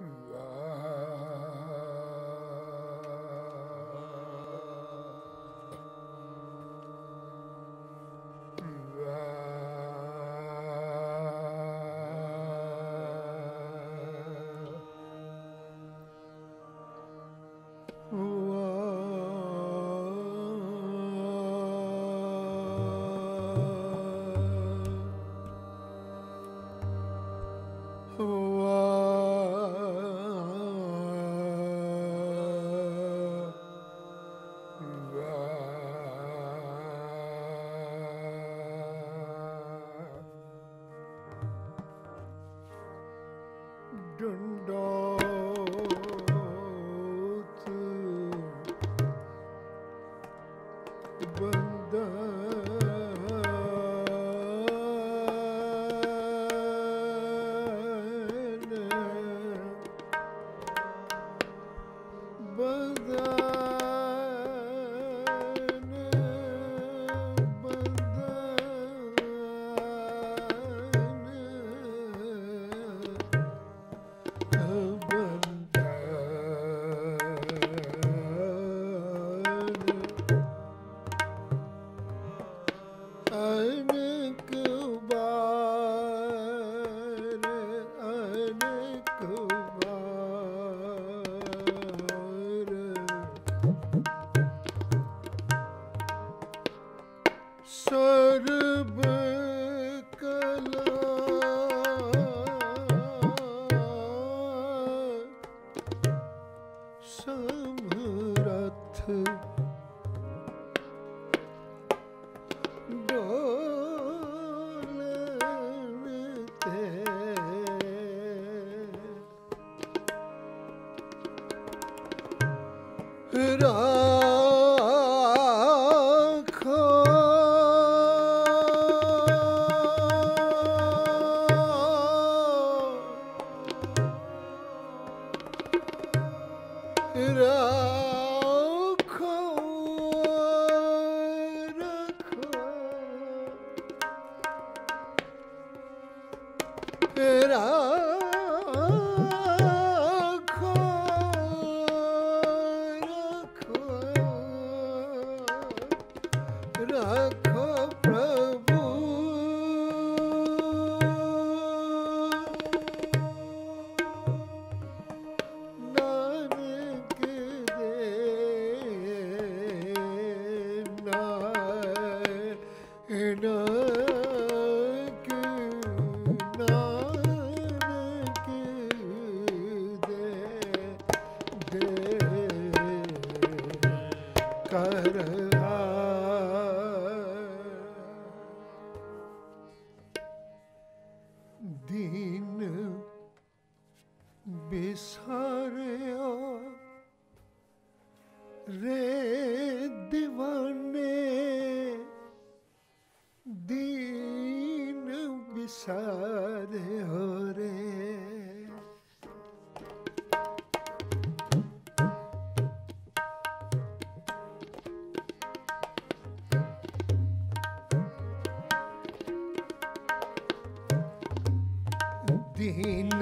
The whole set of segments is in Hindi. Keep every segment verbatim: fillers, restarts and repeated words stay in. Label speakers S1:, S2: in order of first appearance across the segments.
S1: दीन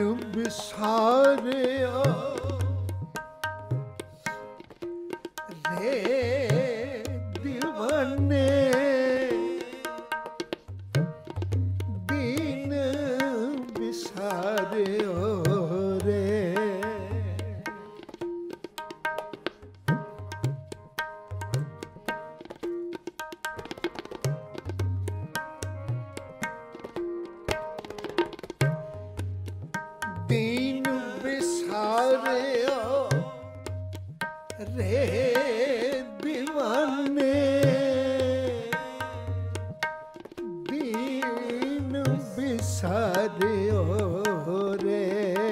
S1: बिसारे रे दीवाने दीन बिसारे रे दीन बिसारे रे दीवाने दीन बिसारे रे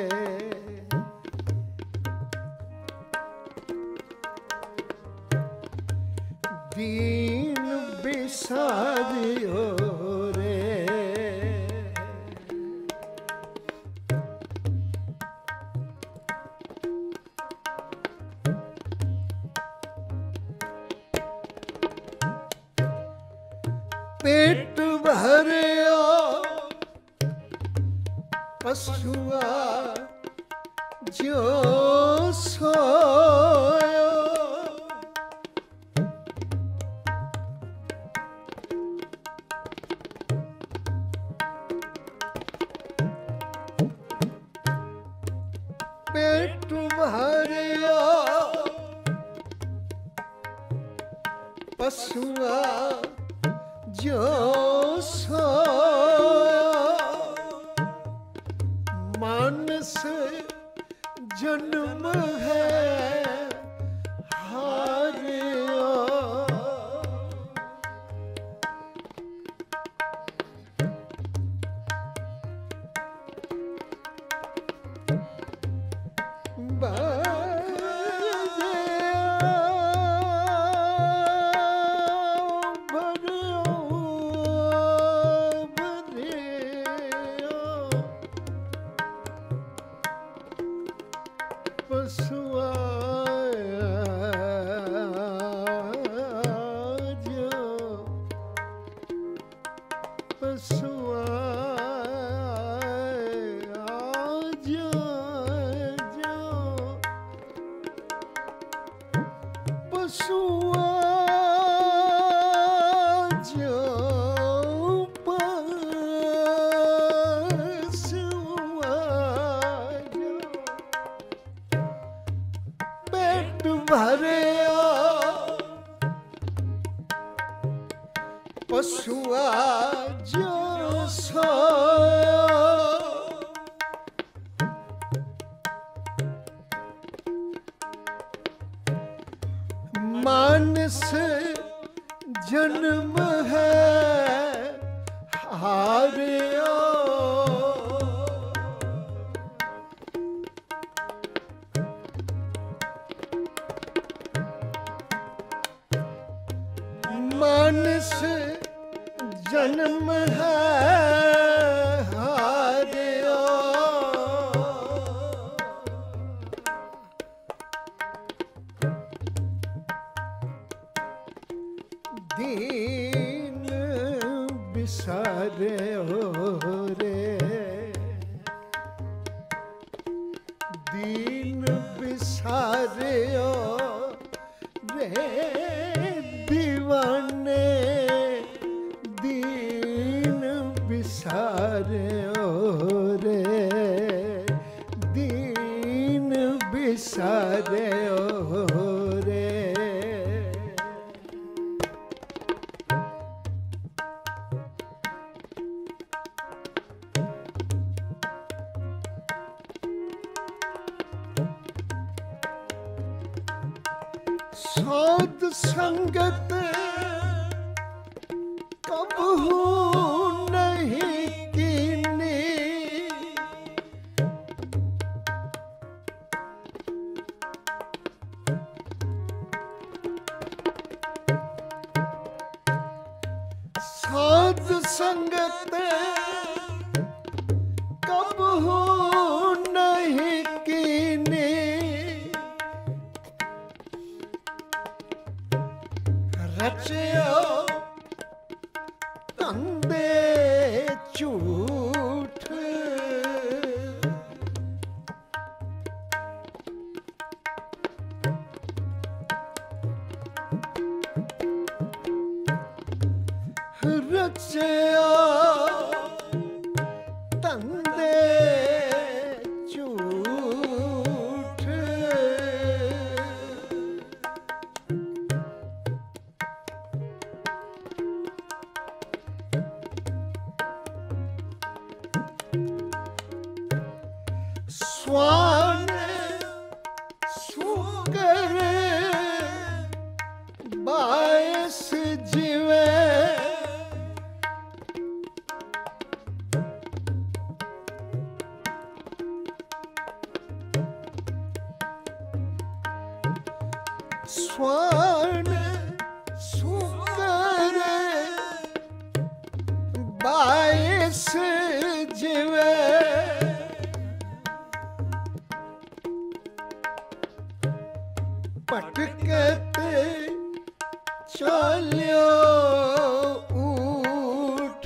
S1: दीन बिसारे रे पेट भरिया पशुआ जो सोयो पेट भरिया पशुआ जो सोया मानस जन्म है हारिया पशुआ जो सोया मानस जन्म है हारिया मानस जन्म है हारिया दीन बिसारे हो रे दीन बिसारे हो रे दीवाने दीन बिसारे हो रे दीन बिसारे हो रे साध संगत कबहू नहीं कीनी साध संगत कबहू नहीं कीनी रचियो तंदे झूठ रचियो तंदे झूठ स्वान सुकर बायस जीवे स्वान सुकर बायस जीवे पटकते चलियो उठ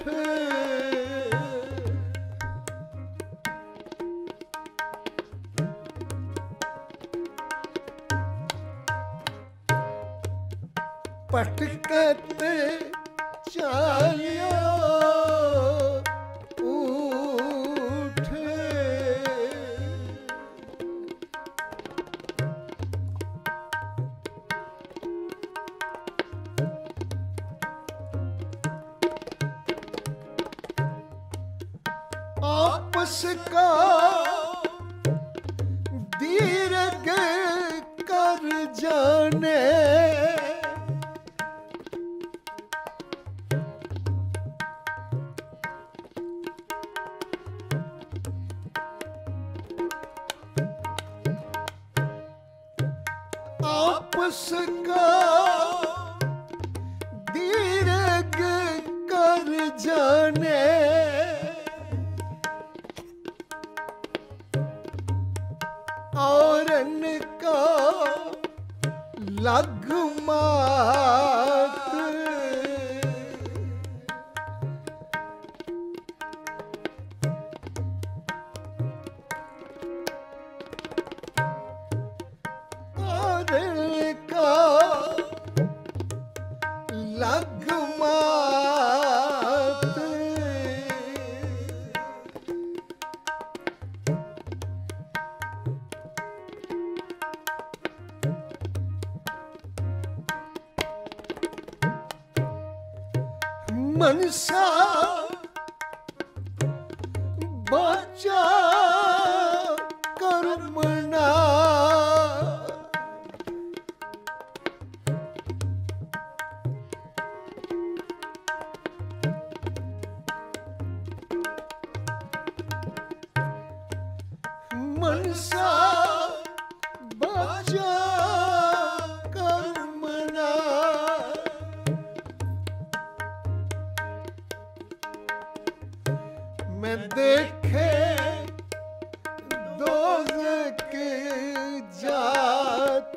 S1: पटकत चालियो उठे। आपस का दीर्घ कर जाने, आपस का दीर्घ कर जाने, और इनका लग मात। और इनका लग मात। मनसा बाचा कर्मणा, मनसा बाचा कर्मणा। मैं देखे दोज़ख जात,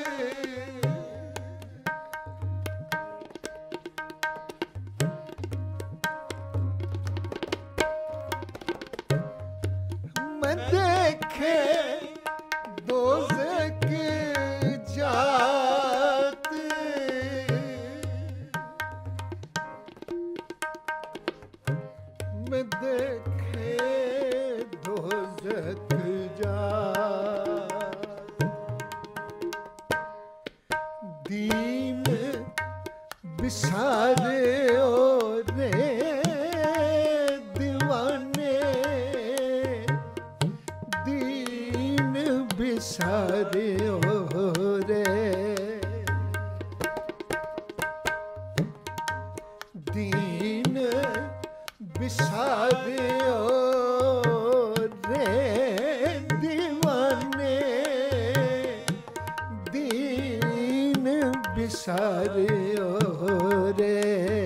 S1: मैं देखे दोज़ख जात। मैं देखे दोज़ख जात। दीन बिसारे रे दीवाने, दीन बिसारे रे, दीन बिसारे रे दीवाने, दीन बिसारे रे,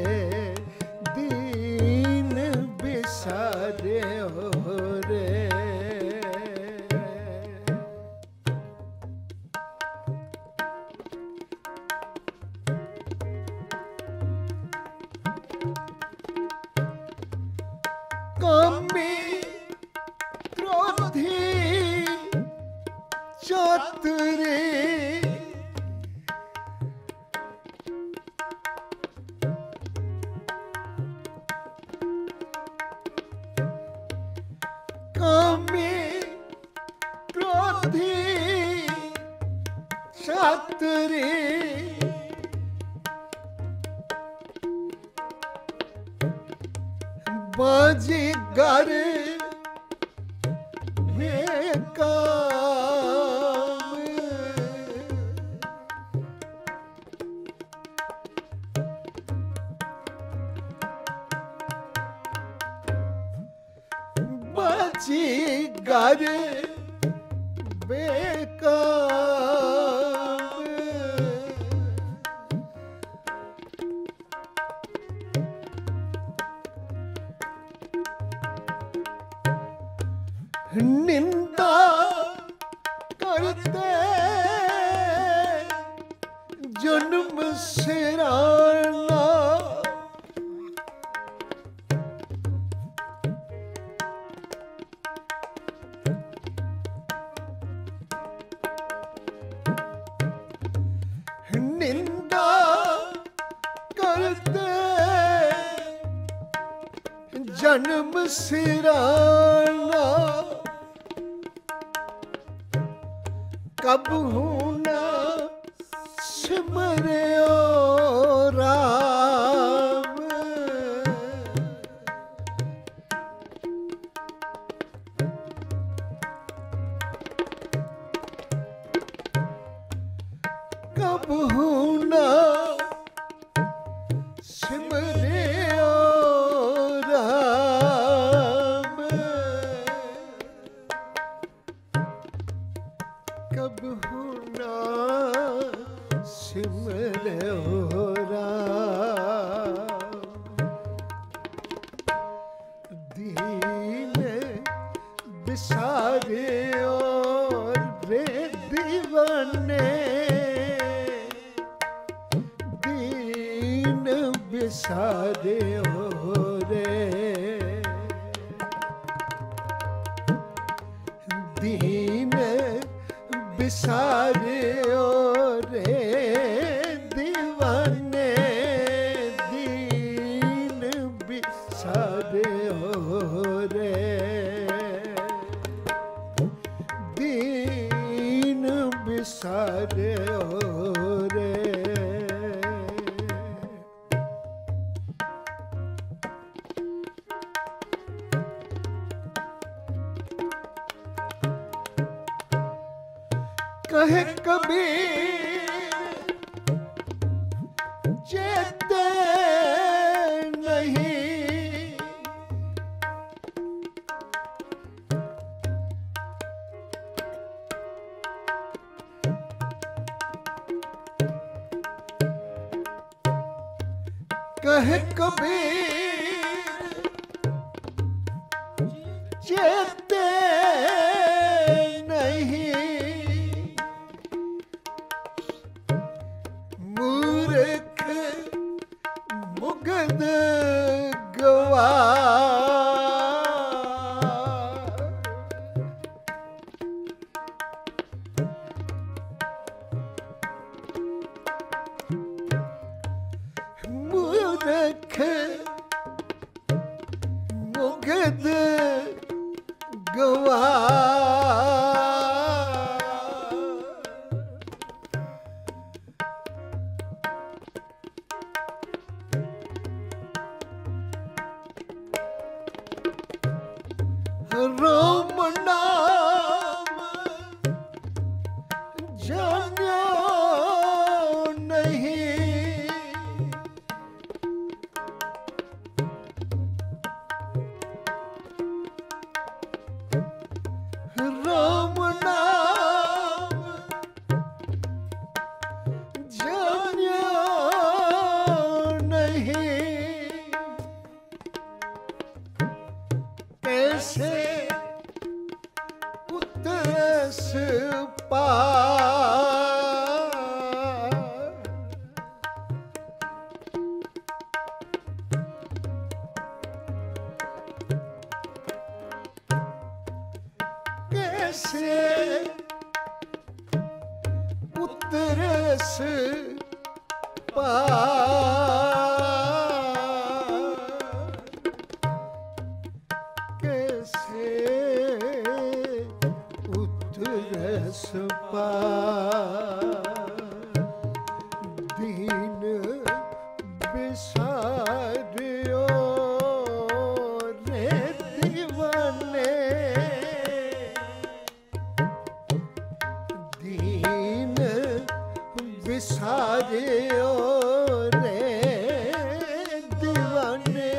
S1: दीन बिसारे रे। कामी क्रोधी चातुरी, कामी क्रोधी चातुरी, बाजीगर बेकाम, बाजीगर बेकाम। निंदा करते जन्म सिराना, जन्म सिराना कब हूँ ना सिमरियो राम। कब हूँ ना सिमरियो राम। कब हूँ ना सिमरियो राम। दीन बिसारे और रे दीवाने, दीन बिसारे हो रे। दीन बिसारे हो रे दीवाने, दीन बिसारे हो रे। दीन बिसारे हो रे। कहे कबीर चेते नहीं, कहे कबीर चेते मुगद गवार। मूर्ख मुगद गवार। राम नाम जान्यो नहीं, राम नाम जान्यो नहीं। कैसे उतरस पार, कैसे उतरस पार। कैसे उतरस पार। दीन बिसारियो रे दीवाने, दीन बिसारियो रे दीवाने।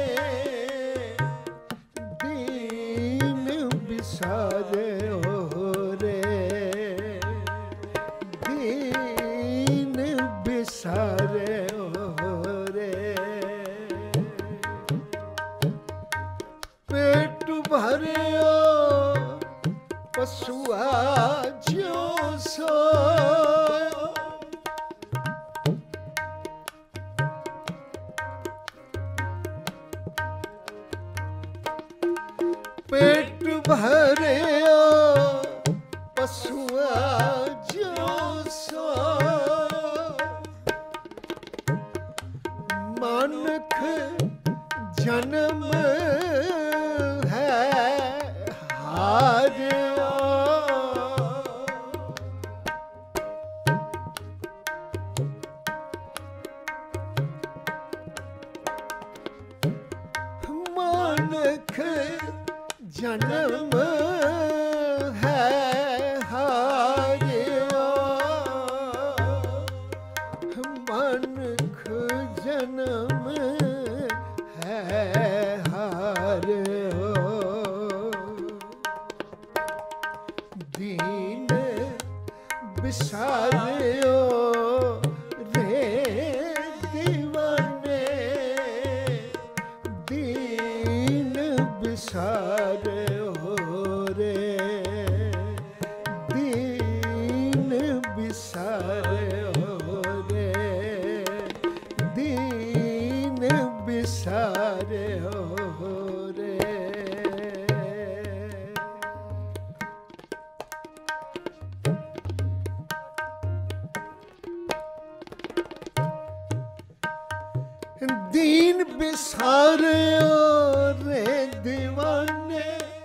S1: दीन बिसारे हो रे। दीन बिसारे हो रे। पेट भरियो पशुआ ज्यो सो, पेट भरियो पशुआ ज्यो सो। मानख जन्म हारियो मानक जन्म है हारियो मानक जन्म है हारियो दीन बिसारियो रे दीवाने दीन बिसारियो रे दीन बिसारियो रे दीन बिसारियो रे दीन बिसारियो रे दीवाने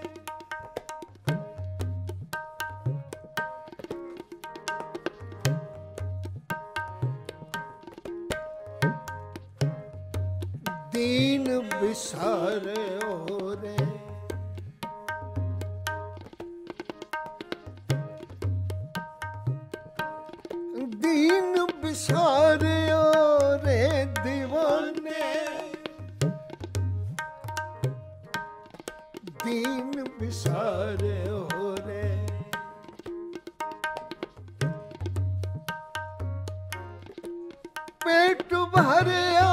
S1: दीन बिसारियो रे दीन बिसारियो रे दीवाने दीन बिसारियो रे पेट भरियो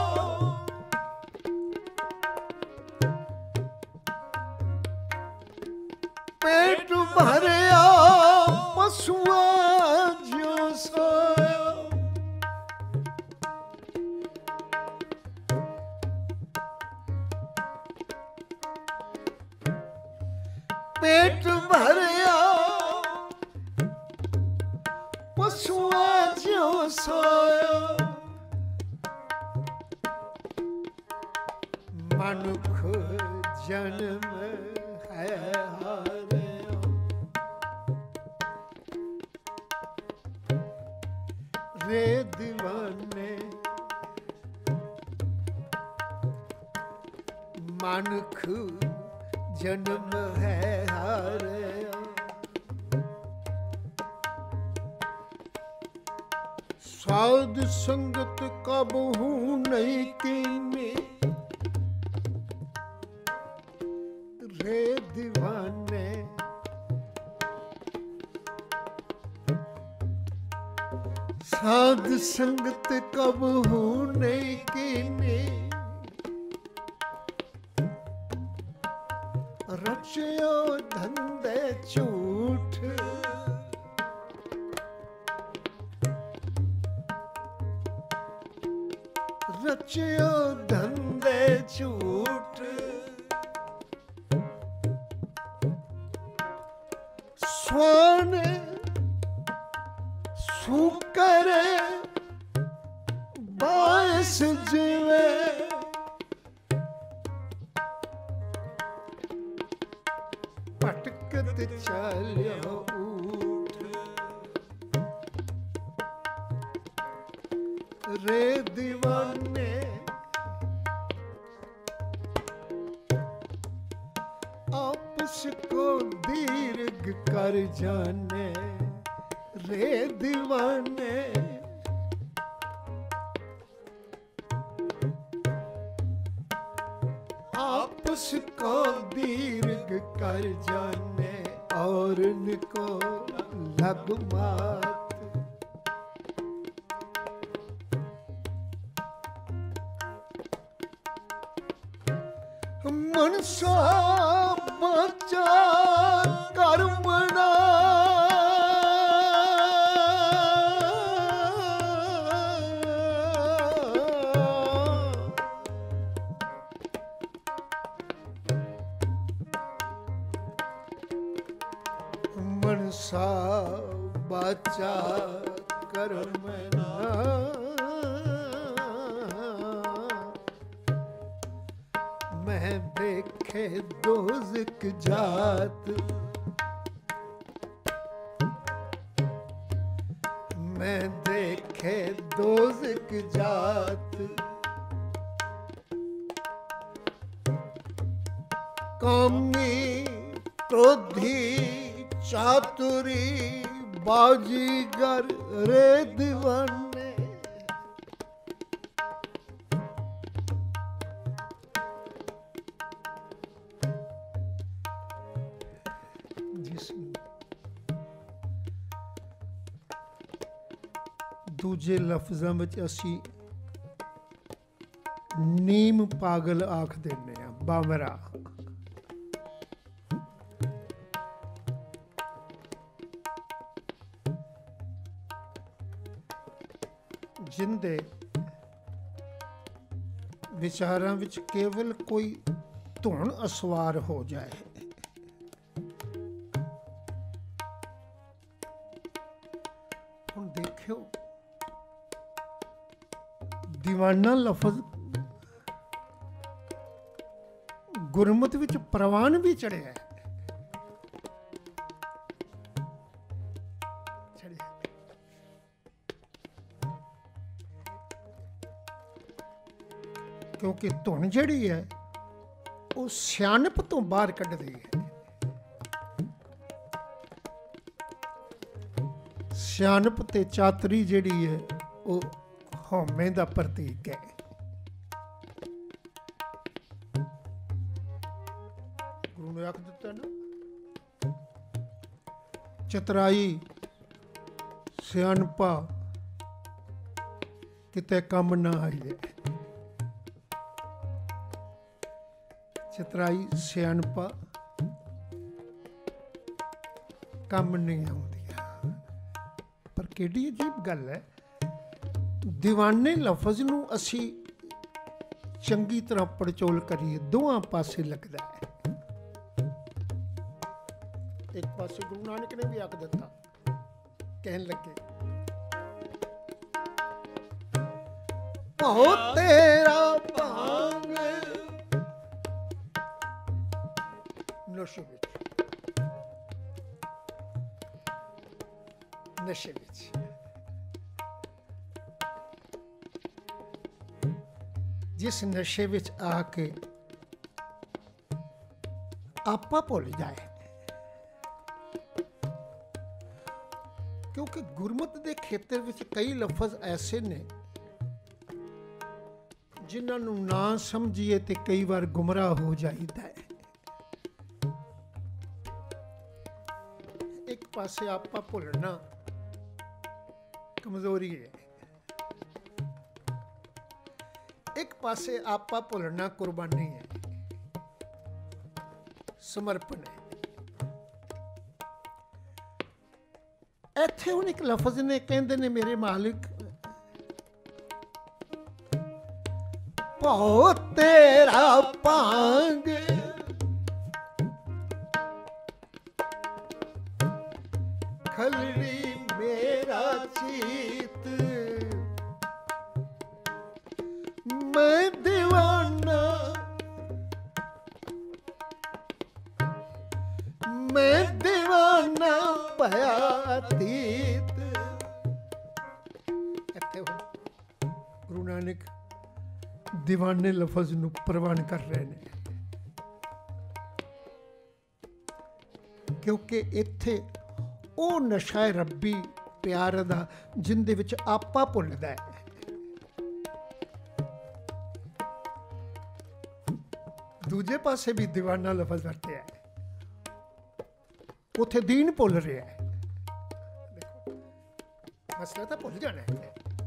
S1: पेट भरियो पशुआ जो सोयो पेट भरियो पशुआ जो सोयो मनुख जन्म है हारियो रे दीवाने मनुख जन्म है हारियो साध संगत कबहू नहीं कीनी रे दीवाने साध संगत कबहू नहीं कीनी रचियो धंधे झूठ रचियो धंधे झूठ स्वान सुकर बायस जीवे पटकत चलियो उठ रे दीवाने आपस को दीर्घ कर जाने रे दीवाने आपस को दीर्घ कर जाने और इनको लग मात मनसा बचा कर्मणा मनसा बचा कर्मणा मैं देखे दोज़ख जात, मैं देखे दोज़ख जात, कामी क्रोधी चातुरी बाजीगर रे दीवाने। जिसमें दूजे लफ्ज़ां विच असी नीम पागल आख देने आ, बावरा। जिंदे विचारां विच केवल कोई धुन असवार हो जाए, हुण देखियो दीवाना लफज गुरमत विच प्रवान भी चढ़िया है, क्योंकि धुन जिहड़ी है वो सियाणप तो बाहर कढ़दी है। सियाणप ते चातरी जिहड़ी है वो हौमे दा प्रतीक है। गुरु ने आख दिता ना, चतराई सियाणपा किते कम ना आईए। चतराई सियाणपा कम नहीं आउंदी। पर केडी अजीब गल है, दीवाने लफज नूं असी चंगी तरह पड़चोल करिए दोवां पासे लगदा है। एक पासे गुरु नानक ने भी आख दिता, कहन लगे ओ तेरा भांग नशे विच, नशे विच जिस नशे विच आके आपा भुल जाए। क्योंकि गुरमत के खेतर विच कई लफज ऐसे ने जिन्हां नूं ना समझिए ते कई बार गुमराह हो जाइदा है। एक पासे आपा भुलना कमजोरी है, एक पासे आपा भुलना कुर्बानी है, समर्पण है। इत्थे हुण एक लफज ने कहंदे ने मेरे मालिक भौ तेरा भांग खलड़ी मेरा चीत मैं दीवाना मैं दीवाना भया अतीत। गुरु नानक दीवाने लफज नूं प्रवान कर रहे हैं, क्योंकि इत्थे ओ नशा रब्बी प्यार दा जिंदे विच आपा भुलदा है। दूजे पासे भी दीवाना लफज वरतिया है, उथे दीन भुल रहा है। मसला तो भुल जाना है,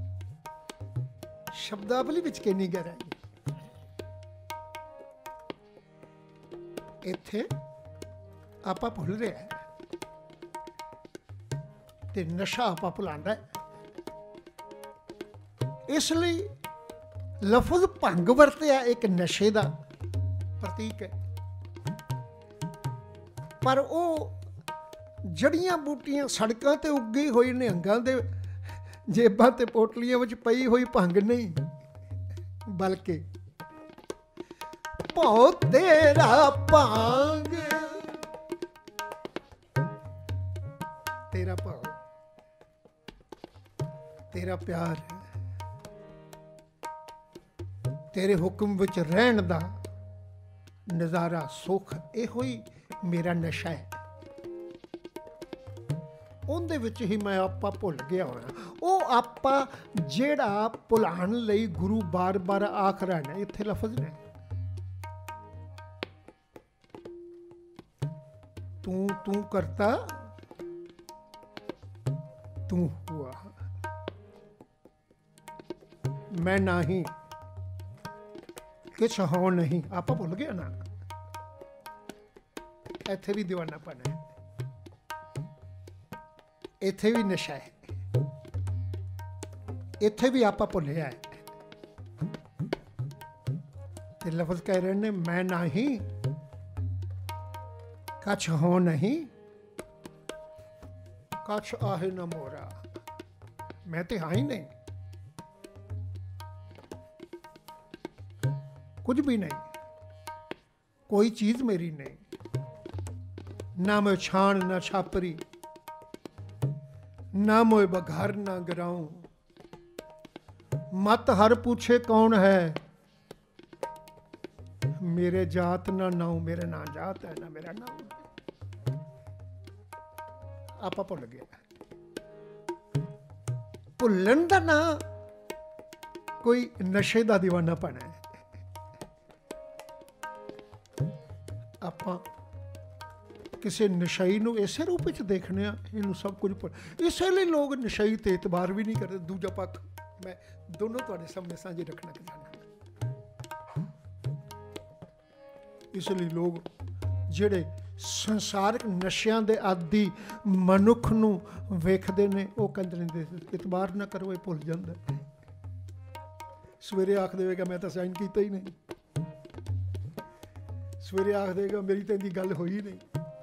S1: शब्दावली विच कितनी गहराई इत्थे आपा भुल रहा है ते नशा आपा भुलांदा है। इसलिए लफज भंग वरतिया एक नशे का प्रतीक है, पर वो जड़ियां बूटियां सड़कों ते उगी हुई निहंगां दे जेबां ते पोटलियां विच पई हुई भंग नहीं, बल्कि ਭਉ ਤੇਰਾ ਭਾਂਗ, ਤੇਰਾ ਭਾਉ, ਤੇਰਾ ਪਿਆਰ, ਤੇਰੇ ਹੁਕਮ ਵਿੱਚ ਰਹਿਣ ਦਾ ਨਜ਼ਾਰਾ ਸੁੱਖ, ਇਹੋ ਹੀ ਮੇਰਾ ਨਸ਼ਾ ਹੈ। ਉਹਦੇ ਵਿੱਚ ਹੀ ਮੈਂ ਆਪਾ ਭੁੱਲ ਗਿਆ ਹੋਇਆ। ਉਹ ਆਪਾ ਜਿਹੜਾ ਭੁਲਾਉਣ ਲਈ ਗੁਰੂ ਬਾਰ ਬਾਰ ਆਖ ਰਿਹਾ ਨੇ, ਇੱਥੇ ਲਫ਼ਜ਼ ਨੇ, ਤੂੰ ਤੂੰ ਕਰਤਾ ਤੂੰ ਹੁਆ, ਮੈਂ ਨਹੀਂ, ਕੁਛ ਹੋ ਨਹੀਂ। ਆਪਾਂ ਭੁੱਲ ਗਿਆ ਨਾ, ਇੱਥੇ ਵੀ ਦੀਵਾਨਾਪਨ ਹੈ, ਇੱਥੇ ਵੀ ਨਸ਼ਾ ਹੈ, ਇੱਥੇ ਵੀ ਆਪਾਂ ਭੁੱਲਿਆ ਹੈ। ਤੇ ਲਫ਼ਜ਼ ਕਹਿ ਰਹੇ ਨੇ, ਮੈਂ ਨਹੀਂ, ਕਛ ਹੋ ਨਹੀਂ, ਕਛ ਆਹੇ ਨਾ ਮੋਰਾ, ਮੈਂ ਤੇ ਹਾਂ ਹੀ ਨਹੀਂ, कुछ भी नहीं, कोई चीज मेरी नहीं, ना मैं छान ना छापरी, ना मोए बघार ना गिराऊं, मत हर पूछे कौन है, मेरे जात ना नाऊ, मेरा ना जात है ना मेरा नाऊ। आपा भुल गया। भुलन दा ना कोई नशे दा दीवानापन है। ਆਪਾਂ ਕਿਸੇ ਨਸ਼ਈ ਨੂੰ ਇਸੇ ਰੂਪ ਵਿੱਚ ਦੇਖਦੇ ਹਾਂ, ਇਹਨੂੰ ਸਭ ਕੁਝ ਭੁੱਲ, ਇਸੇ ਲਈ ਲੋਕ ਨਸ਼ਈ ਤੇ ਇਤਬਾਰ ਵੀ ਨਹੀਂ ਕਰਦੇ। ਦੂਜਾ ਪੱਖ ਮੈਂ ਦੋਨੋਂ ਤੁਹਾਡੇ ਸਾਹਮਣੇ ਸਾਂਝੇ ਰੱਖਣਾ ਚਾਹੁੰਦਾ। ਇਸ ਲਈ ਲੋਕ ਜਿਹੜੇ ਸੰਸਾਰਿਕ ਨਸ਼ਿਆਂ ਦੇ ਆਦੀ ਮਨੁੱਖ ਨੂੰ ਵੇਖਦੇ ਨੇ, ਉਹ ਕਹਿੰਦੇ ਨੇ ਇਤਬਾਰ ਨਾ ਕਰੋ, ਇਹ ਭੁੱਲ ਜਾਂਦਾ। ਸਵੇਰੇ ਆਖ ਦੇਵੇਗਾ ਮੈਂ ਤਾਂ ਸਾਈਨ ਕੀਤਾ ਹੀ ਨਹੀਂ, ਸਵੇਰੇ ਆਖ ਦੇਗਾ ਮੇਰੀ ਤਾਂ ਇਹਦੀ ਗੱਲ ਹੋਈ ਨਹੀਂ,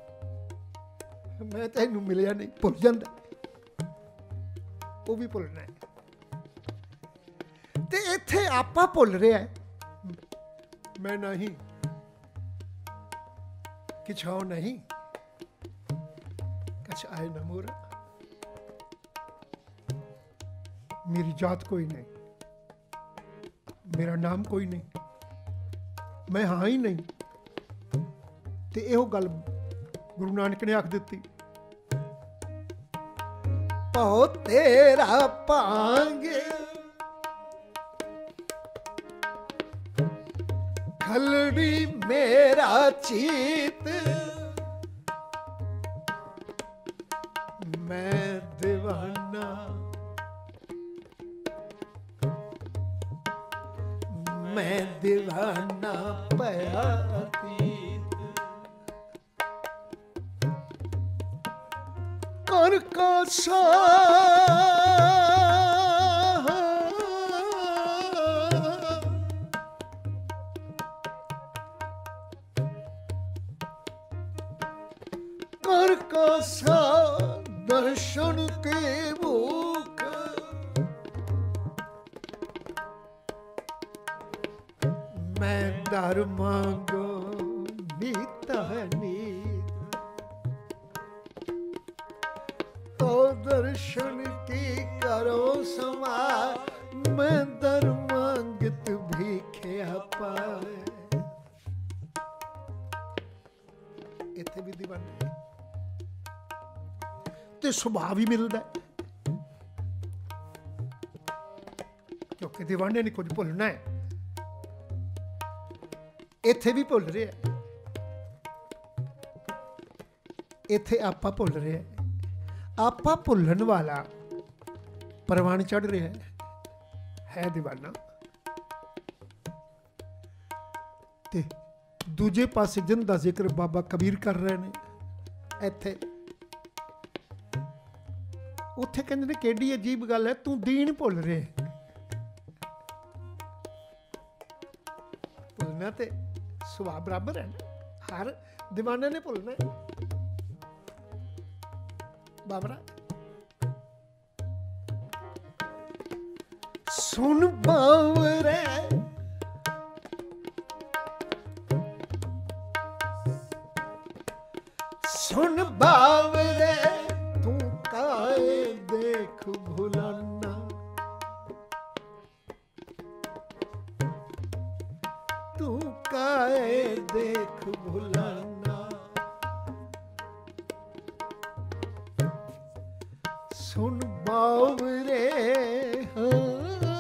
S1: ਮੈਂ ਤੈਨੂੰ ਮਿਲਿਆ ਨਹੀਂ, ਭੁੱਲ ਜਾਂਦਾ। ਉਹ ਵੀ ਭੁੱਲਣਾ ਹੈ। ਤੇ ਇੱਥੇ ਆਪਾਂ ਭੁੱਲ ਰਿਹਾ, ਮੈਂ ਨਹੀਂ, ਕਿਛਾਉ ਨਹੀਂ, ਕਛ ਆਏ ਨਾ ਮੋਰਾ, ਮੇਰੀ ਜਾਤ ਕੋਈ ਨਹੀਂ, ਮੇਰਾ ਨਾਮ ਕੋਈ ਨਹੀਂ, ਮੈਂ ਹਾਂ ਹੀ ਨਹੀਂ। ਤੇ ਇਹੋ ਗੱਲ ਗੁਰੂ ਨਾਨਕ ਨੇ ਆਖ ਦਿੱਤੀ, ਭਉ ਤੇਰਾ ਭਾਂਗ, ਖਲੜੀ ਮੇਰਾ ਚੀਤ, ਮੈਂ ਦੀਵਾਨਾ, ਮੈਂ ਦੀਵਾਨਾ ਪਿਆ ਕਰ ਕਾ ਸਾ, ਕਰ ਕਾ ਸਾ ਦਰਸ਼ਨ ਕੇ ਭੂਖ, ਮੈਂ ਦਰ ਮੰਗੋ ਨੀਤਾ ਨੀਤ, दर्शन की करो समा, मैं दर मांगत भीखे पाए। इत्थे भी दीवाने ते सुभाव ही मिलता है, क्योंकि दीवाने ने कुछ भुलना है, इत्थे भी भुल रहे हैं, इत्थे आपा भुल रहे हैं। आपा भुलन वाला परवान चढ़ रहा है, है दीवाना। ते दूजे पासे जिंदा जिक्र बाबा कबीर कर रहे ने, इत्थे उत्थे कहंदे ने केडी अजीब गल है, तू दीन भुल रहे। भुलना ते सुभाव बराबर है, हर दीवाने ने भुलना है। बाबरा सुन बावरे सुन बावरे हाँ,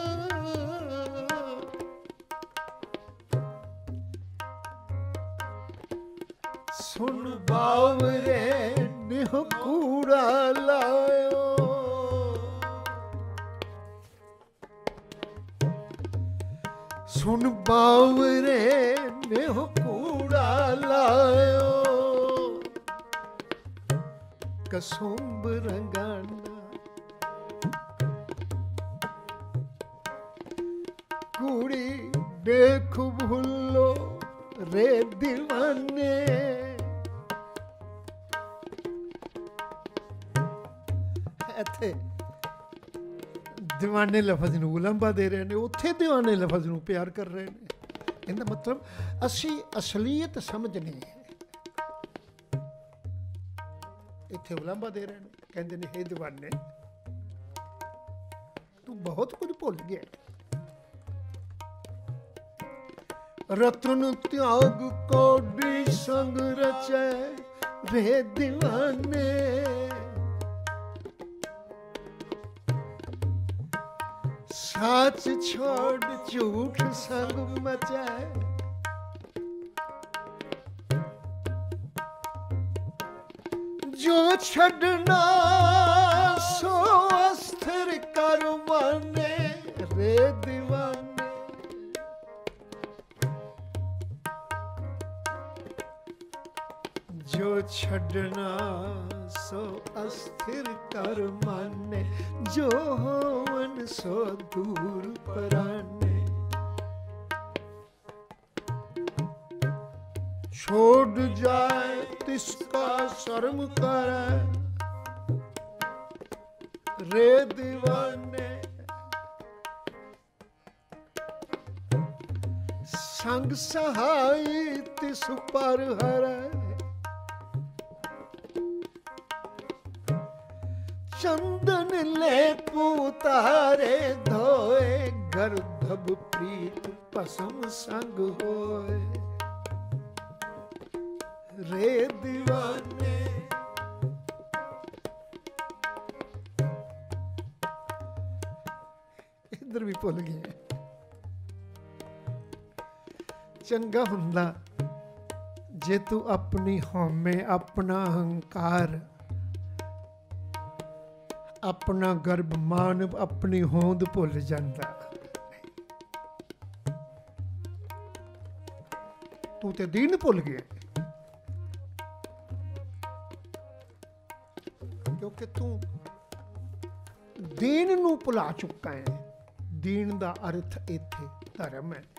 S1: सुन बावरे निह कूड़ा लायो, सुन बावरे निह कूड़ा लायो, कसुंभ रंगाना कुड़ी देख भूलो रे दीवाने, इत्थे दीवाने लफज नूं उलंबा दे रहे ने, उत्थे दीवाने लफज नूं प्यार कर रहे ने। इहदा मतलब असी असलीयत समझनी है। इत्थे उलंबा दे रहे ने, कहंदे ने हे दीवाने तू बहुत कुछ भुल गया। रतन त्याग कौड़ी संग रचे रे दीवाने, साच छोड़ झूठ संग मचाए, जो छड़ना सो अस्थिर कर माने रे दीवाने, जो छड़ना सो अस्थिर कर माने, जो होवन सो दूर पराने, छोड़ जाए तिसका शर्म करे रे दीवाने, संग सहाई तिस पर हरे, चंदन ले पुतारे धोए, गर्दभ प्रीत पसम संग होए रे दीवाने। इधर भी भुल गए। चंगा हुंदा जे तू अपनी हौमे, अपना अहंकार, अपना गर्भ मान, अपनी होंद भुल जाता। तू ते दीन भुल गया, क्योंकि तू दीन नू भुला चुका है। दीन दा अर्थ इत्थे धर्म है।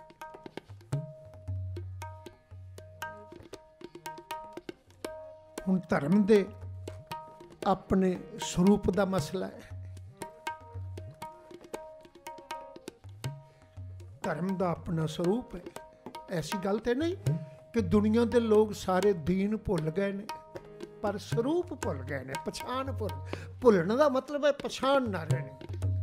S1: हुण धर्म दे अपने स्वरूप दा मसला है। धर्म दा अपना स्वरूप है। ऐसी गल ते नहीं कि दुनिया दे लोग सारे दीन भुल गए ने, पर स्वरूप भुल गए ने, पछाण भुल। भुलने दा मतलब है पछाण ना रहनी।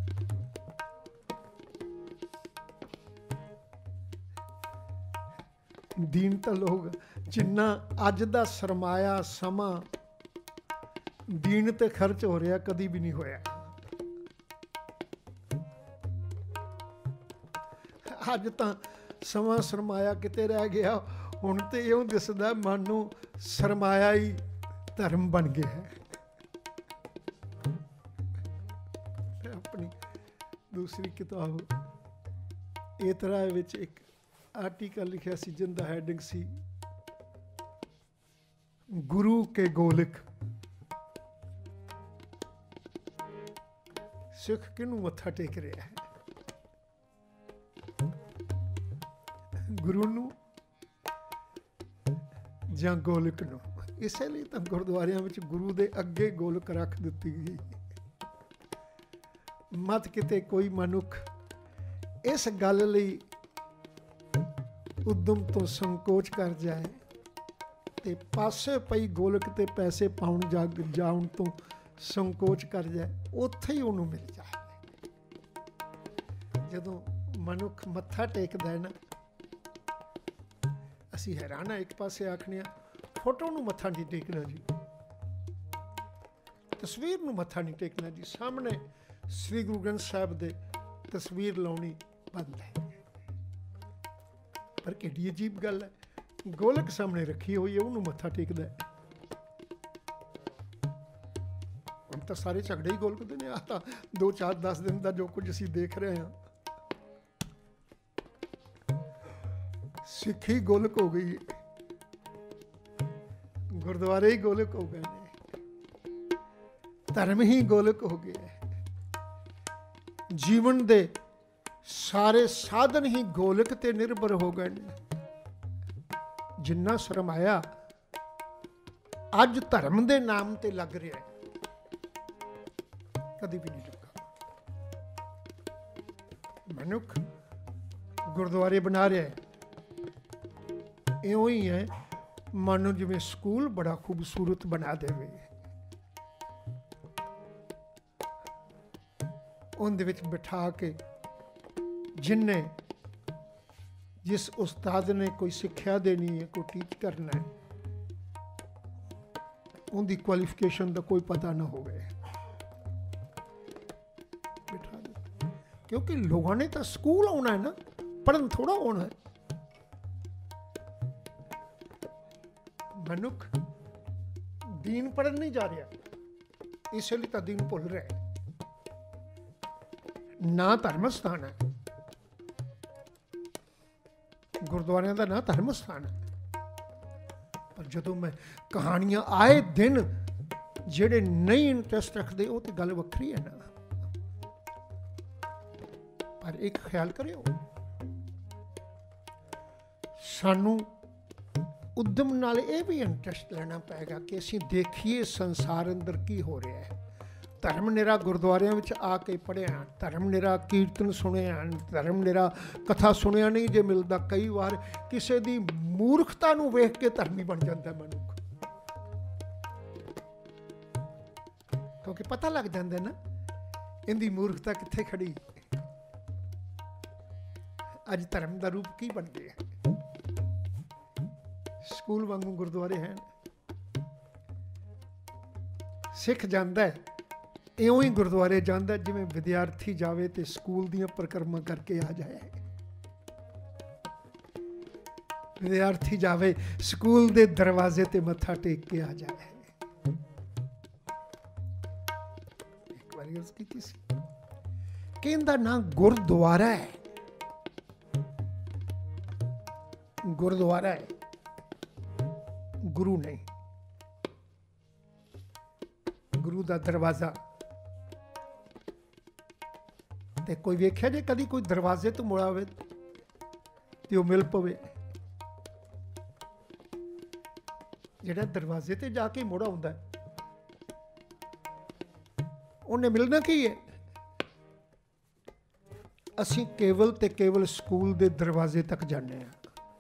S1: दीन तो लोग जिन्ना अज दा सरमाया समा दीन ते खर्च हो रहा कदी भी नहीं होया। अज तां समा सरमाया किते रह गया। हुण ते इउं दिसदा मानो सरमाया ही धर्म बन गया है। अपनी दूसरी किताब एतरा विच एक आर्टिकल लिखा सी जिंदा हैडिंग सी गुरु के गोलक। सिख किनू मत्था टेक रहा है? गुरु नू जां गोलक नू? इसलिए तो गुरुद्वारियां विच गुरु दे अगे गोलक रख दिती गई। मत किते कोई मनुख इस गल लई उद्यम तो संकोच कर जाए ते पासे पई गोलक ते पैसे पाउण जग जाउण तो संकोच कर जाए, उत्थे ही उन्होंने मिल जाए। जदों मनुख मत्था टेकदा है ना, असी हैरान है। एक पासे आखने फोटो नूं मत्था नहीं टेकना जी, तस्वीर नूं मत्था नहीं टेकना जी, सामने श्री गुरु ग्रंथ साहिब दे तस्वीर लाउणी बंद है। पर किहड़ी अजीब गल है, गोलक सामने रखी हुई है, उन्होंने मत्था टेकदा है। हम तो सारे झगड़े ही गोलक दे ने, आ तां दो चार दस दिन का जो कुछ असीं देख रहे हैं। सिख ही गोलक हो गई, गुरुद्वारे ही गोलक हो गए ने, धर्म ही गोलक हो गया है, जीवन दे सारे साधन ही गोलक ते निर्भर हो गए ने। जिन्ना सरमाया अज धर्म दे नाम ते लग रहा है, कभी भी नहीं लगा। मनुख गुरुद्वारे बना रहा है, इवें ही है मानो जिवें स्कूल बड़ा खूबसूरत बना देवे, उनदे विच बिठा के जिन्ने जिस उस्ताद ने कोई सिक्ख्या देनी है, कोई टीच करना है, उनकी क्वालिफिकेशन का कोई पता ना हो गए बिठा दो। क्योंकि लोगों ने तो स्कूल आना है ना, पढ़न थोड़ा होना है। मनुख दीन पढ़न नहीं जा रहा, इसलिए तो दीन भुल रहा है। ना धर्म स्थान है गुरुद्वारियां दा, ना धर्म स्थान है। पर जदों मैं कहानियां आए दिन जेड़े नहीं इंटरस्ट रखते, वो तो गल वक्री है ना। पर एक ख्याल करियो, सानू उद्यम नाल ये भी इंटरस्ट लेना पेगा कि असीं देखिए संसार अंदर की हो रहा है। धर्म निरा गुरुद्वारियां विच आके पढ़िया, धर्म निरा कीर्तन सुनिया, धर्म निरा कथा सुनिया नहीं जे मिलता। कई बार किसी दी मूर्खता नूं वेख के धर्मी बन जाता मनुख, क्योंकि पता लग जाता ना इनकी मूर्खता कित्थे खड़ी। अज धर्म का रूप की बन गया, स्कूल वांगू गुरुद्वारे हैं। सिख जाता है इवें ही गुरुद्वारे जाता है जिवें विद्यार्थी जावे तो स्कूल दियां परिक्रमा करके आ जाए। विद्यार्थी जावे स्कूल दे दरवाजे ते मत्था टेक के आ जाए। एक बार अर्ज की सी कि इनदा नाम गुरुद्वारा है, गुरुद्वारा है, गुरु नहीं। गुरु दा दरवाजा ते कोई वेख्या जे कदी कोई दरवाजे तो मुड़ा आवे ते वो मिल पवे। जेड़ा दरवाजे ते जाके मुड़ा हुंदा है उन्हें मिलना की है। असीं केवल ते केवल स्कूल दे दरवाजे तक जाने हैं,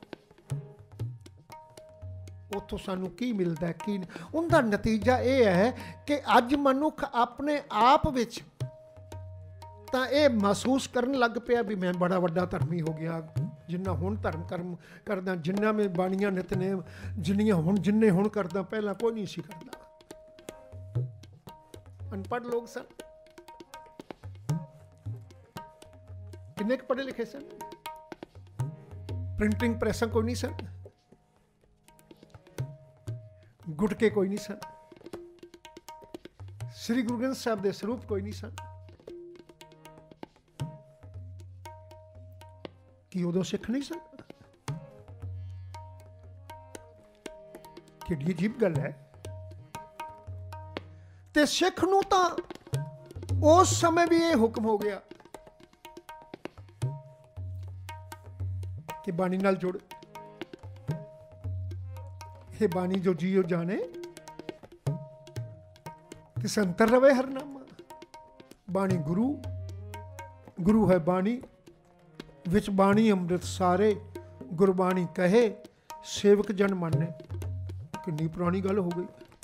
S1: उत्थों सानू की मिलता है की। उनका नतीजा यह है कि अज मनुख अपने आप विच तां ये महसूस करन लग पिया भी मैं बड़ा वड्डा धर्मी हो गया, जिन्ना हुण धर्म कर्म करदा, जिन्ना मैं बाणियां नितनेम जिन्नियां हुण जिन्ने हुण करदा पहला कोई नहीं सी करदा। अनपढ़ लोग सन, किन्ने क पढ़े लिखे सन, प्रिंटिंग प्रेसां कोई नहीं सन, गुटके कोई नहीं सन, श्री गुरु ग्रंथ साहिब दे स्वरूप कोई नहीं सन। कि उदों सिख नहीं सन? किहड़ी अजीब गल है। ते सिख नूं तां उस समय भी यह हुक्म हो गया कि बाणी नाल जुड़, हे बाणी जो जियो जाने कि संतर रवे हर नामा। बाणी गुरु, गुरु है बाणी, विच बाणी अमृत सारे, गुरबाणी कहे सेवक जन माने। कितनी पुरानी गल हो गई।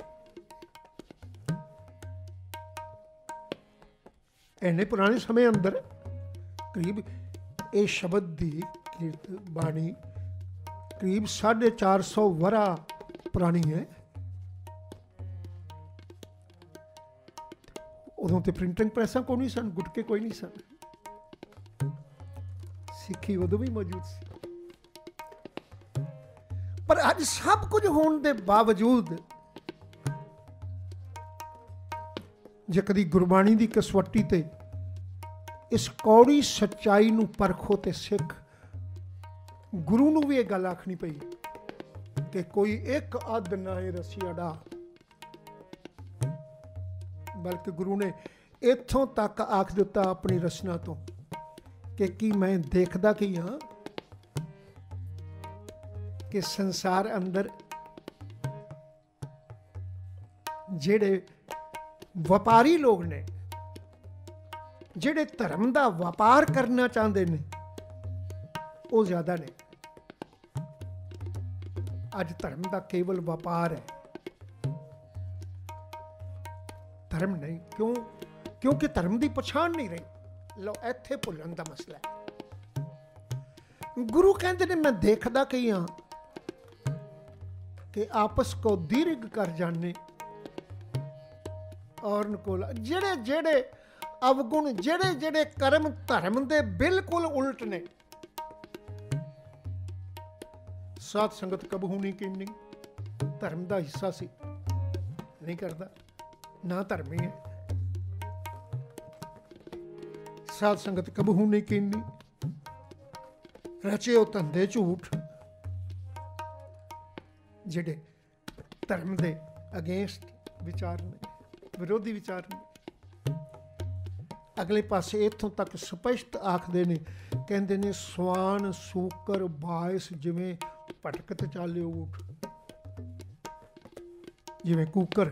S1: इन्ने पुराने समय अंदर करीब ये शब्द की कीर्त बाणी करीब साढ़े चार सौ वरा पुरानी है। उदों तो प्रिंटिंग प्रैसां कोई नहीं सन, गुटके कोई नहीं सन, सिक्खी उदों भी मौजूद सी। पर अज सब कुछ होने के बावजूद जे कदी गुरबाणी की कसवट्टी ते इस कौड़ी सच्चाई नूं परखो ते सिख, गुरु नूं भी ये गल आखनी पई कि कोई एक अध ना रस्सी अड़ा, बल्कि गुरु ने इत्थों तक आख दिता अपनी रचना तो कि की मैं देखदा की हाँ कि संसार अंदर जेड़े व्यापारी लोग ने, जेड़े धर्म का व्यापार करना चाहते ने, वो ज्यादा ने। अज धर्म का केवल व्यापार है, धर्म नहीं। क्यों? क्योंकि धर्म की पछाण नहीं रही। लो इत्थे भुलण का मसला है। गुरु कहते ने मैं देखदा कई हाँ कि आपस को दीर्घ कर जाने और नकोला, जेड़े जेड़े अवगुण, जेड़े जेड़े कर्म धर्म दे बिल्कुल उल्ट ने, साध संगत कबहू नहीं कीनी। धर्म का हिस्सा सी, नहीं करता, ना धर्मी है। साध संगत कबहू नहीं कीनी, रचे हो धंधे झूठ, जेड़े धर्म दे अगेंस्ट विचार ने, विरोधी विचार ने। अगले पासे इत्थों तक स्पष्ट आखदे ने, कहंदे ने स्वान सूकर बायस जिवें भटकत चाले ऊठ, जिवें कूकर,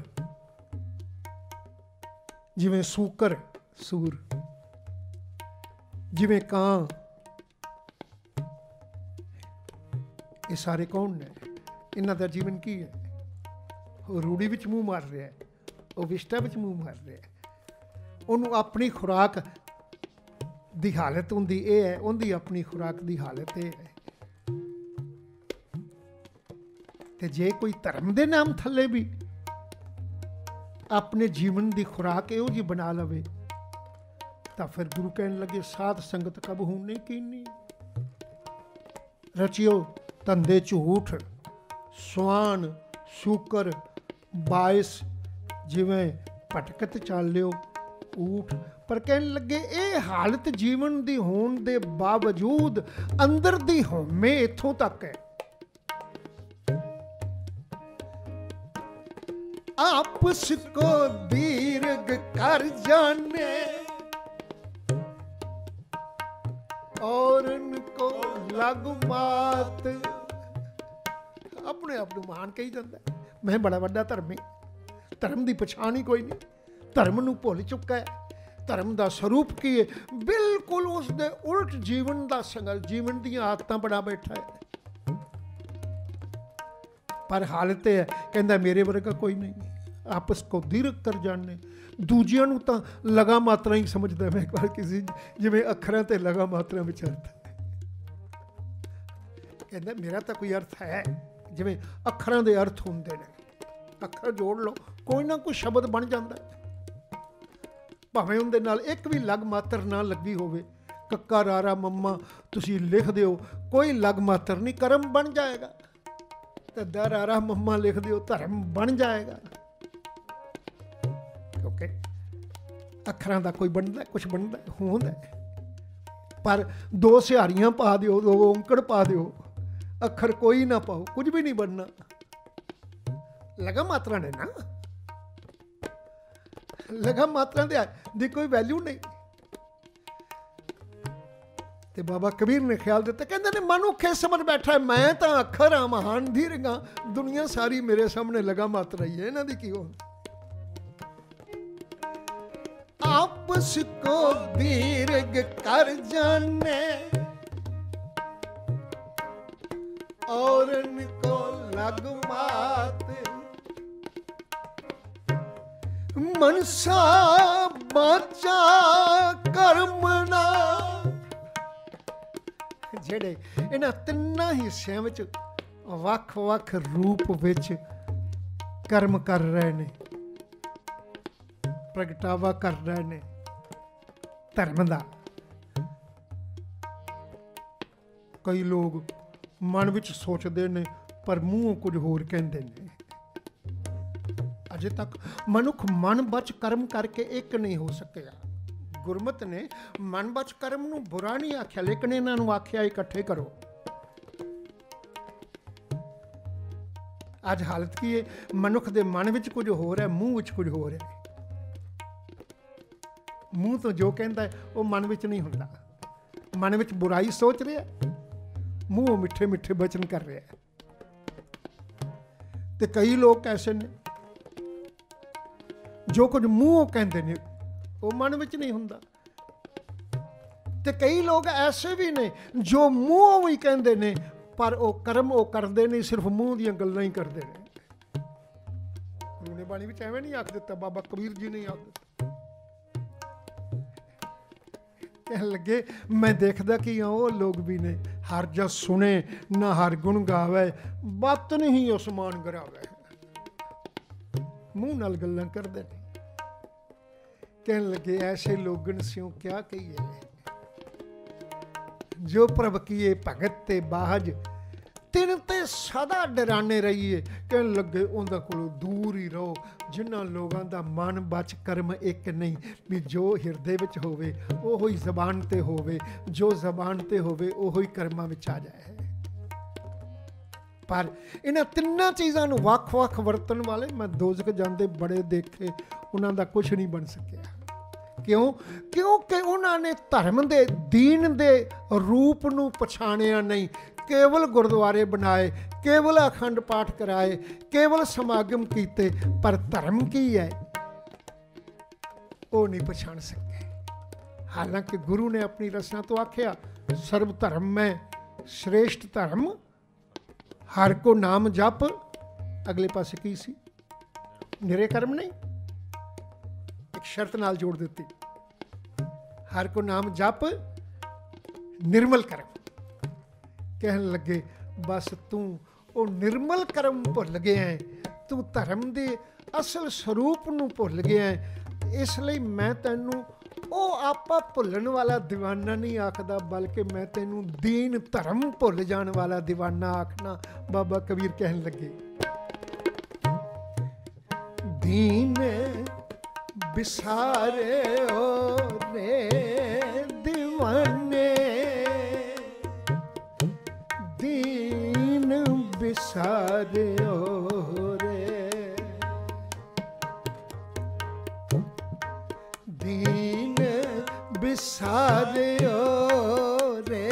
S1: जिवें सूकर सूर, जिवें कां। ये सारे कौन ने? इन्हां दा जीवन की है? वो रूढ़ी विच मूँह मार रहा है, वो विष्टा विच मूँह मार रहा है। उन्होंने अपनी खुराक दी हालत होंदी ये है, उनकी अपनी खुराक दी हालत ये है। ते जे कोई धर्म दे नाम थले भी अपने जीवन दी खुराक इहो जी बना लवे, तो फिर गुरु कहने लगे साध संगत कबहू नहीं कीनी, रचियो धंधे झूठ, स्वान सूकर बायस जिवें भटकत चालियो ऊठ। पर कहने लगे ये हालत जीवन दी होने दे बावजूद अंदर दी होमे इत्थों तक है। आपस को दीर्घ कर जाने और इनको लग मात। अपने आप को महान कही जाता है, मैं बड़ा बड़ा धर्मी, धर्म की पछाण ही कोई नहीं, धर्म नूं भुल चुका है। धर्म का स्वरूप की है? बिल्कुल उसके उल्ट जीवन का संघर्ष, जीवन दी आदतां बना बैठा है। पर हालत है कहता मेरे वर्गा कोई नहीं, आपस को दीर्घ कर जाने। दूजियां नूं तां लगा मात्रा ही समझदा। मैं एक बार किसी जिवें अखरां ते लगा मात्रा विचारता, कहता मेरा तो कोई अर्थ है, जिवें अखरां दे अर्थ हुंदे ने, अखर जोड़ लो कोई ना कोई शब्द बन जाता है, भावें उनके नाल एक भी लग मात्र ना लगी होवे। कक्का रारा मम्मा तुसी लिख दिओ, कोई लग मात्र नहीं, कर्म बन जाएगा। दा रारा मम्मा लिख दिओ, धर्म बन जाएगा। क्योंकि अखरां दा कोई बनदा, कुछ बनदा होंदा। पर दो सिहारियां पा दिओ, दो औंकड़ पा दिओ, अखर कोई ना पाओ, कुछ भी नहीं बनना। लगा मात्रा ने ना, लगा मात्रा दे दी कोई वैल्यू नहीं। ते बाबा कबीर ने ख्याल दिता, कहते ने मनुख इस समझ बैठा है मैं तो अखर हाँ, महान दीर्घ हाँ, दुनिया सारी मेरे सामने लगा मात्रा ही है, इन्हां दी की हो। आपस को दीर्घ कर जाने और इनको लग मात। मनसा बाचा कर्मना। जेड़े इन्हां तिन्नां हिस्सियां विच वख वख रूप विच कर्म कर रहे ने, ਪ੍ਰਗਟਾਵਾ ਕਰ ਰਹੇ ਨੇ ਧਰਮ ਦਾ। ਕਈ ਲੋਕ ਮਨ ਵਿੱਚ ਸੋਚਦੇ ਨੇ ਪਰ ਮੂੰਹੋਂ ਕੁਝ ਹੋਰ ਕਹਿੰਦੇ ਨੇ। ਅਜੇ ਤੱਕ ਮਨੁੱਖ ਮਨ ਬਚ ਕਰਮ ਕਰਕੇ ਇੱਕ ਨਹੀਂ ਹੋ ਸਕਿਆ। ਗੁਰਮਤਿ ਨੇ ਮਨ ਬਚ ਕਰਮ ਨੂੰ ਬੁਰਾ ਨਹੀਂ ਆਖਿਆ, ਲੇਕਿਨ ਇਹਨਾਂ ਨੂੰ ਆਖਿਆ ਇਕੱਠੇ ਕਰੋ। ਅੱਜ ਹਾਲਤ ਕੀ ਹੈ? ਮਨੁੱਖ ਦੇ ਮਨ ਵਿੱਚ ਕੁਝ ਹੋਰ ਹੈ, ਮੂੰਹ ਵਿੱਚ ਕੁਝ ਹੋਰ ਹੈ। ਮੂੰਹ ਤੋਂ ਜੋ ਕਹਿੰਦਾ ਹੈ ਉਹ ਮਨ ਵਿੱਚ ਨਹੀਂ ਹੁੰਦਾ। ਮਨ ਵਿੱਚ ਬੁਰਾਈ ਸੋਚ ਰਿਹਾ, ਮੂੰਹੋਂ ਮਿੱਠੇ ਮਿੱਠੇ ਬਚਨ ਕਰ ਰਿਹਾ। ਤੇ ਕਈ ਲੋਕ ਐਸੇ ਨੇ ਜੋ ਕੁਝ ਮੂੰਹੋਂ ਕਹਿੰਦੇ ਨੇ ਉਹ ਮਨ ਵਿੱਚ ਨਹੀਂ ਹੁੰਦਾ। ਤੇ ਕਈ ਲੋਕ ਐਸੇ ਵੀ ਨੇ ਜੋ ਮੂੰਹੋਂ ਵੀ ਕਹਿੰਦੇ ਨੇ ਪਰ ਉਹ ਕਰਮ ਉਹ ਕਰਦੇ ਨਹੀਂ, ਸਿਰਫ ਮੂੰਹ ਦੀਆਂ ਗੱਲਾਂ ਹੀ ਕਰਦੇ ਨੇ। ਗੁਰੂ ਨੇ ਬਾਣੀ ਵਿੱਚ ਐਵੇਂ ਨਹੀਂ ਆਖ ਦਿੱਤਾ, ਬਾਬਾ ਕਬੀਰ ਜੀ ਨੇ ਆਖ ਦਿੱਤਾ। ਕਹਿਣ ਲੱਗੇ ਮੈਂ ਦੇਖਦਾ ਕਿ ਉਹ ਲੋਕ ਵੀ ਨੇ ਹਰ ਜਸ ਸੁਣੇ ਨਾ ਹਰ ਗੁਣ ਗਾਵੇ, ਬਾਤ ਨਹੀਂ ਉਸਮਾਨ ਗਰਾਵੇ। ਮੂੰਹ ਨਾਲ ਗੱਲਾਂ ਕਰਦੇ ਨੇ। ਕਹਿਣ ਲੱਗੇ ਐਸੇ ਲੋਗਨ ਸਿਉ ਕਿਆ ਕਹੀਏ, ਜੋ ਪ੍ਰਭ ਕੀਏ ਭਗਤ ਤੇ ਬਾਹਜ, ਤਿਨ ਤੇ ਸਦਾ ਡਰਾਨੇ ਰਹੀਏ। ਕਹਿਣ ਲੱਗੇ ਉਹਨਾਂ ਕੋਲੋਂ ਦੂਰ ਹੀ ਰਹੋ ਜਿਨ੍ਹਾਂ ਲੋਕਾਂ ਦਾ ਮਨ ਬਚ ਕਰਮ ਇੱਕ ਨਹੀਂ, ਵੀ ਜੋ ਹਿਰਦੇ ਵਿੱਚ ਹੋਵੇ ਉਹੋ ਹੀ ਜ਼ਬਾਨ ਤੇ ਹੋਵੇ, ਜੋ ਜ਼ਬਾਨ ਤੇ ਹੋਵੇ ਉਹੋ ਹੀ ਕਰਮਾਂ ਵਿੱਚ ਆ ਜਾਏ। ਪਰ ਇਹਨਾਂ ਤਿੰਨਾਂ ਚੀਜ਼ਾਂ ਨੂੰ ਵੱਖ-ਵੱਖ ਵਰਤਣ ਵਾਲੇ ਮੈਂ ਦੋਜ਼ਖ ਜਾਂਦੇ ਬੜੇ ਦੇਖੇ, ਉਹਨਾਂ ਦਾ ਕੁਛ ਨਹੀਂ ਬਣ ਸਕਿਆ। ਕਿਉਂ? ਕਿਉਂਕਿ ਉਹਨਾਂ ਨੇ ਧਰਮ ਦੇ ਦੀਨ ਦੇ ਰੂਪ ਨੂੰ ਪਛਾਣਿਆ ਨਹੀਂ। ਕੇਵਲ ਗੁਰਦੁਆਰੇ ਬਣਾਏ, ਕੇਵਲ ਅਖੰਡ ਪਾਠ ਕਰਾਏ, ਕੇਵਲ ਸਮਾਗਮ ਕੀਤੇ, ਪਰ ਧਰਮ ਕੀ ਹੈ ਉਹ ਨਹੀਂ ਪਛਾਣ ਸਕੇ। ਹਾਲਾਂਕਿ ਗੁਰੂ ਨੇ ਆਪਣੀ ਰਚਨਾ ਤੋਂ ਆਖਿਆ ਸਰਬ ਧਰਮ ਮੈਂ ਸ਼੍ਰੇਸ਼ਟ ਧਰਮ ਹਰ ਕੋ ਨਾਮ ਜਪ। ਅਗਲੇ ਪਾਸੇ ਕੀ ਸੀ? ਨਿਰੇ ਕਰਮ ਨਹੀਂ, ਇੱਕ ਸ਼ਰਤ ਨਾਲ ਜੋੜ ਦਿੱਤੀ, ਹਰ ਕੋ ਨਾਮ ਜਪ ਨਿਰਮਲ ਕਰਮ। ਕਹਿਣ ਲੱਗੇ ਬਸ ਤੂੰ ਉਹ ਨਿਰਮਲ ਕਰਮ ਭੁੱਲ ਗਿਆ ਹੈ, ਤੂੰ ਧਰਮ ਦੇ ਅਸਲ ਸਰੂਪ ਨੂੰ ਭੁੱਲ ਗਿਆ ਹੈ। ਇਸ ਲਈ ਮੈਂ ਤੈਨੂੰ ਉਹ ਆਪਾ ਭੁੱਲਣ ਵਾਲਾ ਦੀਵਾਨਾ ਨਹੀਂ ਆਖਦਾ, ਬਲਕਿ ਮੈਂ ਤੈਨੂੰ ਦੀਨ ਧਰਮ ਭੁੱਲ ਜਾਣ ਵਾਲਾ ਦੀਵਾਨਾ ਆਖਣਾ। ਬਾਬਾ ਕਬੀਰ ਕਹਿਣ ਲੱਗੇ ਦੀਨ ਬਿਸਾਰਿਓ ਰੇ ਦੀਵਾਨੇ, ਦੀਨ ਬਿਸਾਰਿਓ ਰੇ, ਦੀਨ ਬਿਸਾਰਿਓ ਰੇ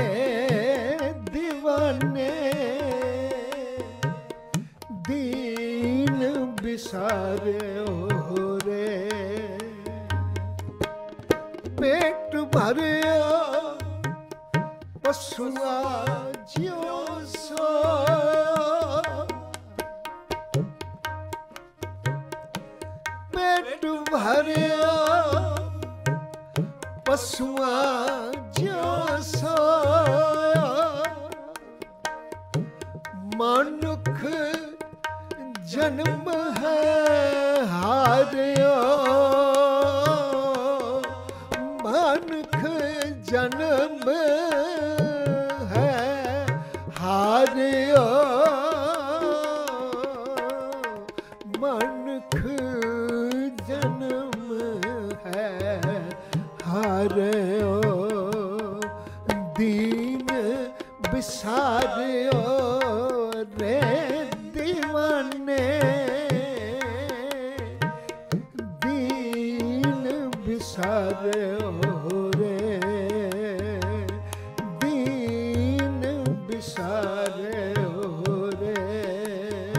S1: ਦੀਵਾਨੇ, ਦੀਨ ਬਿਸਾਰਿਓ ਰੇ। ਪੇਟ ਭਰਿਆ ਪਸ਼ੂਆ ਜਿਉ ਸੋਇਆ, ਪੇਟ ਭਰਿਆ ਪਸ਼ੂਆ ਜਿਉ ਸੋਇਆ, ਮਨੁੱਖ ਜਨਮ ਹੈ ਹਾਰਿਆ, ਮਨੁੱਖ ਜਨਮ ਹੈ ਹਾਰਿਆ, ਮਨੁੱਖ ਜਨਮ ਹੈ ਹਾਰਿਓ, ਦੀਨ ਬਿਸਾਰਿਓ ਰੇ ਦੀਵਾਨੇ, ਦੀਨ ਬਿਸਾਰਿਓ ਰੇ, ਦੀਨ ਬਿਸਾਰਿਓ ਰੇ,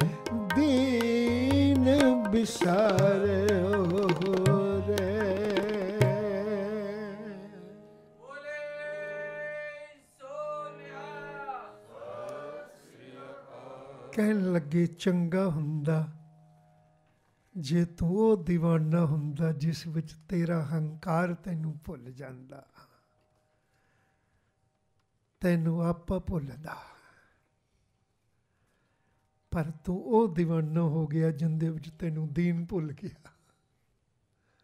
S1: ਦੀਨ ਬਿਸਾਰਿਓ ਰੇ। ਕਹਿਣ ਲੱਗੇ ਚੰਗਾ ਹੁੰਦਾ ਜੇ ਤੂੰ ਉਹ ਦੀਵਾਨਾ ਹੁੰਦਾ ਜਿਸ ਵਿੱਚ ਤੇਰਾ ਹੰਕਾਰ ਤੈਨੂੰ ਭੁੱਲ ਜਾਂਦਾ, ਤੈਨੂੰ ਆਪਾ ਭੁੱਲਦਾ। ਪਰ ਤੂੰ ਉਹ ਦੀਵਾਨਾ ਹੋ ਗਿਆ ਜਿੰਦੇ ਵਿੱਚ ਤੈਨੂੰ ਦੀਨ ਭੁੱਲ ਗਿਆ।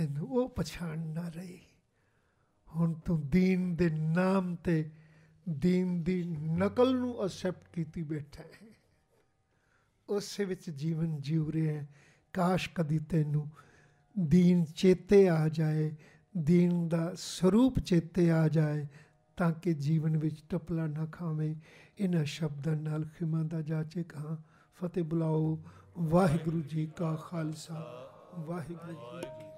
S1: ਤੈਨੂੰ ਉਹ ਪਛਾਣ ਨਾ ਰਹੀ। ਹੁਣ ਤੂੰ ਦੀਨ ਦੇ ਨਾਮ ਤੇ ਦੀਨ ਦੀ ਨਕਲ ਨੂੰ ਅਸੈਪਟ ਕੀਤੀ ਬੈਠਾ ਹੈ, ਉਸੇ ਵਿੱਚ ਜੀਵਨ ਜੀਵ ਰਿਹਾ ਹੈ। ਕਾਸ਼ ਕਦੀ ਤੈਨੂੰ ਦੀਨ ਚੇਤੇ ਆ ਜਾਏ, ਦੀਨ ਦਾ ਸਰੂਪ ਚੇਤੇ ਆ ਜਾਏ, ਤਾਂ ਕਿ ਜੀਵਨ ਵਿੱਚ ਟਪਲਾ ਨਾ ਖਾਵੇਂ। ਇਹਨਾਂ ਸ਼ਬਦਾਂ ਨਾਲ ਖਿਮਾ ਦਾ ਜਾਚੇ ਕਹਾਂ। ਫਤਿਹ ਬੁਲਾਓ। ਵਾਹਿਗੁਰੂ ਜੀ ਕਾ ਖਾਲਸਾ, ਵਾਹਿਗੁਰੂ ਜੀ ਕੀ